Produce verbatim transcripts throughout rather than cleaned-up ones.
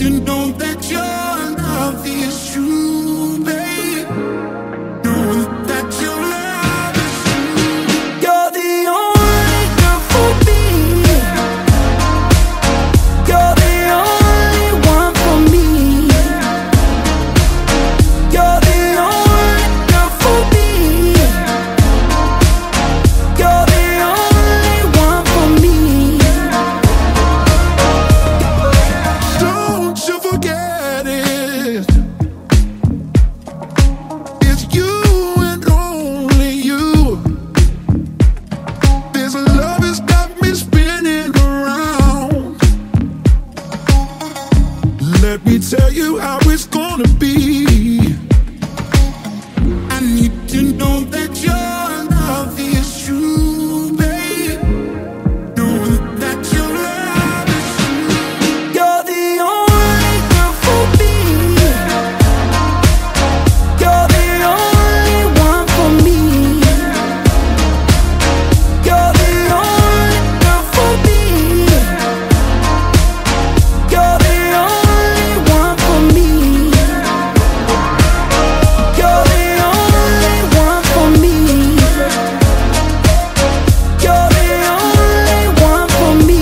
to know that your love is true, babe. Know that your love is true. You're the only girl for me. You're the only one for me. You're the only girl for me. You're the only one for me. Don't you forget it. It's you and only you. This love has got me spinning around. Let me tell you how it's gonna be. I need to know that your love is true, babe. Know that your love is true. You're the only girl for me. You're the only one for me. You're the only girl for me. You're the only one for me. You're the only one for me. You're the only one for me.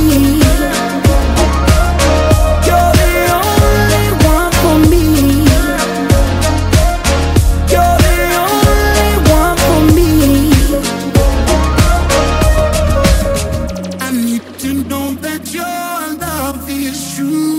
You're the only one for me. You're the only one for me. I need to know that your love is true.